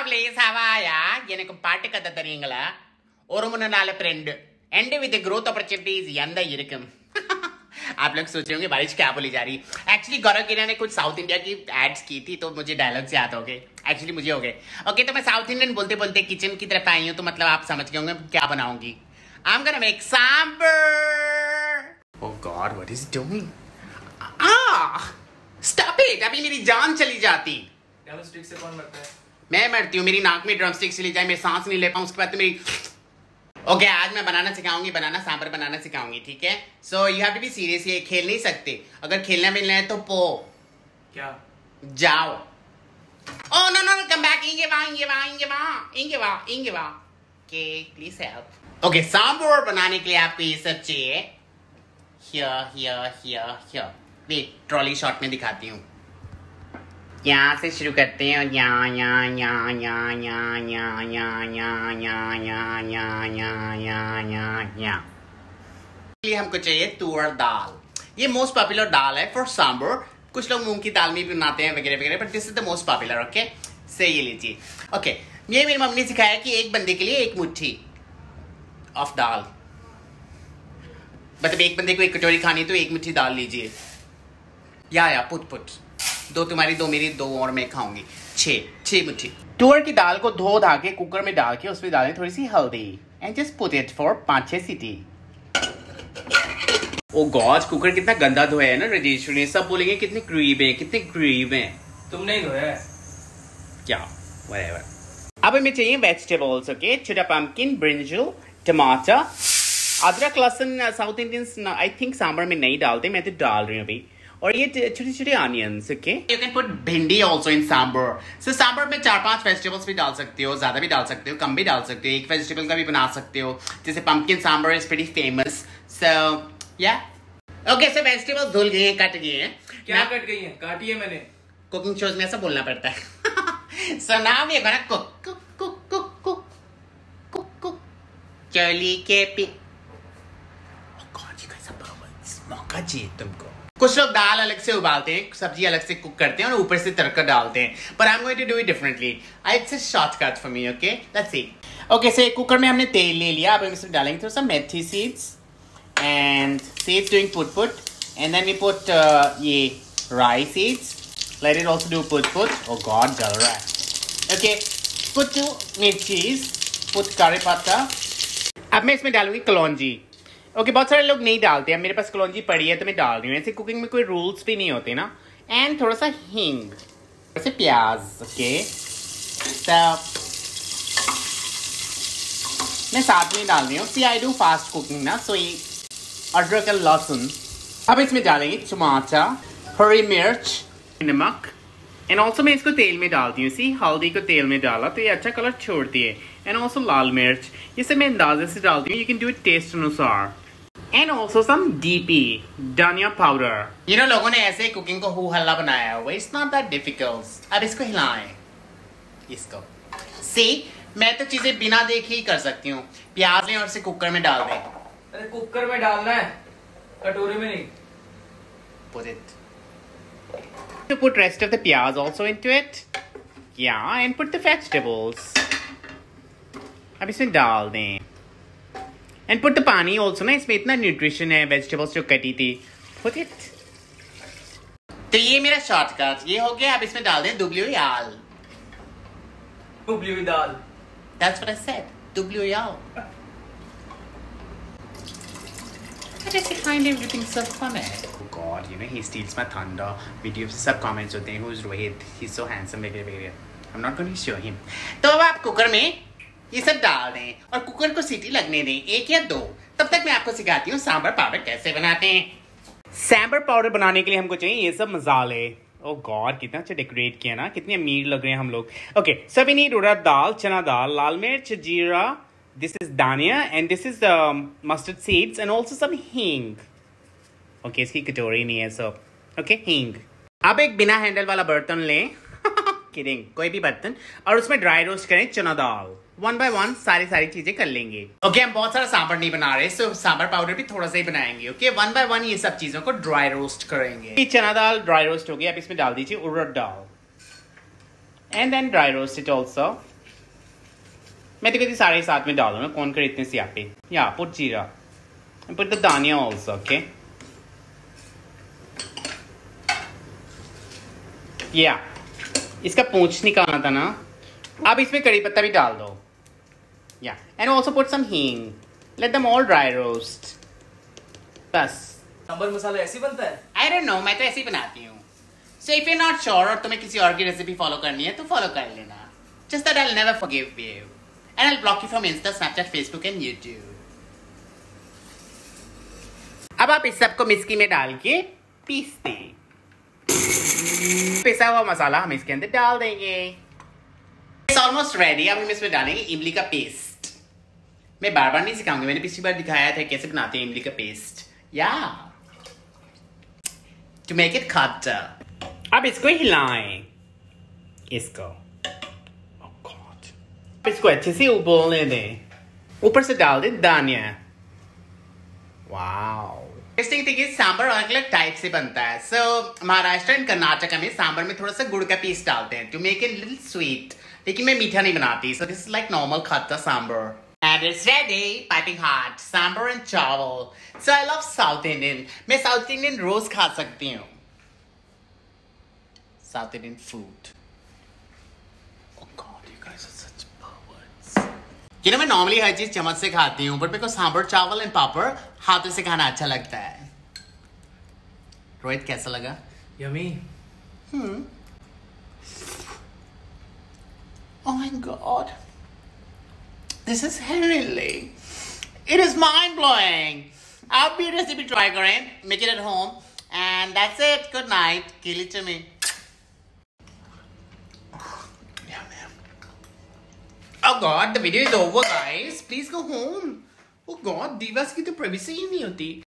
please, Havaya, எனக்கு பாட்டு கத்த தெரியுங்களா ஒரு மணி நாள் friend and with growth opportunities यंदा இருக்கும் आप लोग सोच रहे होंगे बारिश क्या बोली जा रही एक्चुअली गौरव किरण ने कुछ साउथ इंडिया की एड्स की थी तो मुझे डायलॉग से याद हो गए एक्चुअली मुझे हो गए ओके तो मैं साउथ इंडियन बोलते बोलते किचन की तरफ आई हूँ तो मतलब आप समझ गए होंगे क्या बनाऊंगी I am gonna make sambar oh god what is doing stop it अभी मेरी जान चली जाती ड्रमस्टिक से कौन मरता है मैं मरती हूँ मेरी नाक में ड्रमस्टिक चली जाए मैं सांस नहीं ले पाऊँ उसके बाद तो मेरी ओके आज मैं बनाना सिखाऊंगी बनाना सांबर बनाना सिखाऊंगी ठीक है so you have to be serious ये खेल नहीं सकते अगर खेलना मिलना है तो पो क्या जाओ oh no no come back इंगे वा okay please help okay sambar बनाने के लिए आपको ये सब चाहिए हियर वेट ट्रॉली शॉट में दिखाती हूँ यहाँ से शुरू करते हैं और लिए हमको चाहिए तुअर दाल ये मोस्ट पॉपुलर दाल है फॉर सांबर कुछ लोग मूंग की दाल में भी बनाते हैं वगैरह वगैरह but this is the most popular okay से ये लीजिए ओके ये मेरी मम्मी ने सिखाया कि एक बंदे के लिए एक मुट्ठी ऑफ दाल मतलब एक बंदे को एक कटोरी खानी तो एक मुट्ठी दाल लीजिए या पुट दो तुम्हारी दो मेरी दो और मैं खाऊंगी छह मुट्ठी तुअर की दाल को धो धा के कुकर में डाल के उसमें डालें थोड़ी सी हल्दी and just put it for 5-6 सीटी ओ गॉड कुकर कितना गंदा धोया है ना रजेश्वरी सब बोलेंगे कितने क्रीब हैं तुमने ही धोया है क्या व्हाटएवर अब हमें चाहिए वेजिटेबल्स ओके छोटा पम्पकिन ब्रिंजल टमाटर अदरक लहसुन south Indians I think sambar में नहीं डालते मैं तो डाल रही हूँ अभी और ये छोटे छोटे onions okay you can put bhindi also in sambar so sambar में 4-5 वेजिटेबल्स भी डाल सकते हो ज्यादा भी डाल सकते हो कम भी डाल सकते हो एक वेजिटेबल का भी बना सकते हो जैसे pumpkin sambar is pretty famous so या ओके सो वेजिटेबल्स धुल गए हैं कट गए हैं क्या कट गई हैं काटी है मैंने कुकिंग शोज में ऐसा बोलना पड़ता है so now we are gonna cook चली के पी ओह गॉड ये कैसा परफॉर्मेंस मौका चाहिए तुमको कुछ लोग दाल अलग से उबालते हैं सब्जी अलग से कुक करते हैं और ऊपर से तड़का डालते हैं पर I am going to do it differently it's a shortcut for me okay let's see okay so cooker में हमने तेल ले लिया अब हम इसमें डालेंगे थोड़ा सा methi seeds and seeds doing put and then we put ये rai seeds let it also do put oh God जल रहा है ओके पुट 2 मिर्चीज पुट करी पत्ता अब मैं इसमें डालूंगी कलौंजी ओके बहुत सारे लोग नहीं डालते हैं मेरे पास कलौंजी पड़ी है तो मैं डाल रही हूँ ऐसे कुकिंग में कोई रूल्स भी नहीं होते ना एंड थोड़ा सा हींग ऐसे प्याज ओके तो मैं साथ में डाल रही हूँ see I do fast cooking ना सो ये अदरक और लहसुन अब इसमें डालेंगे टमाटर हरी मिर्च नमक एंड ऑल्सो मैं इसको तेल में डालती हूँ सी हल्दी को तेल में डाला तो ये अच्छा कलर छोड़ती है एंड ऑल्सो लाल मिर्च ये सब मैं अंदाजे से डालती हूँ you can do it taste अनुसार एंड ऑल्सो सम डीपी धनिया पाउडर ये लोगों ने ऐसे कुकिंग को हु हल्ला बनाया हुआ इट्स नॉट दैट डिफिकल्ट अब इसको हिलाएं इसको सी मैं तो चीजें बिना देखे ही कर सकती हूँ प्याज लें और इसे कुकर में डाल दें अरे कुकर में डालना है कटोरी में नहीं Put it. To put rest of the piyaz also into it. Yeah, and put the vegetables. अब इसमें डाल दें. And put the पानी also ना इसमें इतना न्यूट्रिशन है vegetables जो कटी थी. Put it. तो ये मेरा शॉर्टकट ये हो गया अब इसमें डाल दें दुबली हुई दाल. दुबली हुई दाल. That's what I said. दुबली हुई दाल. I just find everything so funny. Oh God, you know he steals my thunder. Videos सब comments होते हैं. Who's Rohit? He's so handsome. वगैरह. I'm not going to show him. तो अब आप cooker में ये सब डाल दें और कुकर को सीटी लगने दें 1 या 2. तब तक मैं आपको सिखाती हूँ सांबर पाउडर कैसे बनाते हैं. सांबर पाउडर बनाने के लिए हमको चाहिए ये सब मसाले. Oh God, कितना अच्छा डेकोरेट किया ना कितने अमीर लग रहे हैं हम लोग. Okay, so we need उड़द दाल, चना दाल, लाल मिर्च, जीरा. This is dhania and this is the mustard seeds and also some hing. Okay, इसकी कटोरी नहीं है सब. Okay, hing. अब एक बिना हैंडल वाला बर्तन लें. किडिंग कोई भी बर्तन और उसमें ड्राई रोस्ट करें चना दाल. 1 by 1 सारी चीजें कर लेंगे. Okay, हम बहुत सारा सांबर नहीं बना रहे so सांबर पाउडर भी थोड़ा सा ही बनाएंगे. Okay, 1 by 1 ये सब चीजों को ड्राई रोस्ट करेंगे. ये चना दाल ड्राई रोस्ट हो गया अब इसमें डाल दीजिए उड़द दाल. And then dry roast it also. मैं तो कहती सारे साथ में डालूँ ना, कौन करे इतने सियापे. Yeah, put jeera. And put the dhania also, okay? Yeah. इसका पूंछ निकालना था ना. अब इसमें कड़ी पत्ता भी डाल दो. Yeah. And also put some hing. Let them all dry roast. बस. सांबर मसाला ऐसे बनता है? I don't know, मैं तो ऐसे ही बनाती हूँ. So if you're not sure और तुम्हें किसी और की रेसिपी फॉलो करनी है तो फॉलो कर लेना. Just that I'll never forgive you. And I'll block you from Insta, Snapchat, Facebook and YouTube. अब आप इस सबको मिस्की में डाल के पीस दें. पिसा हुआ मसाला हम इसके अंदर डाल देंगे. It's almost ready. अब हम इसमें डालेंगे इमली का पेस्ट. मैं बार बार नहीं सिखाऊंगी, मैंने पिछली बार दिखाया था कैसे बनाते हैं इमली का paste. Yeah. To make it खट्टा. अब इसको हिलाएं. इसको. Oh God. अब इसको अच्छे से उबलने दें. ऊपर से डाल दें धनिया. Wow. Testing thing is sambar अलग अलग टाइप से बनता है. सो महाराष्ट्र एंड कर्नाटक में सांबर में थोड़ा सा गुड़ का पीस डालते हैं to make it little sweet. लेकिन मैं मीठा नहीं बनाती. So this is like normal khatta sambar. And it's ready, piping hot, sambar and chawal. So I love South Indian. मैं South Indian रोज खा सकती हूँ. South Indian food. Oh God, you guys are such perverts. You know मैं normally हर चीज चम्मच से खाती हूँ, but मेरे को सांबर चावल and पापड़ हाथों से खाना अच्छा लगता है. रोहित कैसा लगा? Yummy. Oh my God. This is heavenly. It is mind-blowing. आप भी रेसिपी ट्राई करें. Make it at home. And that's it. Good night. Give it to me. Oh God, the video is over, guys. Please go home. Oh God, divas की तो privacy ही नहीं होती.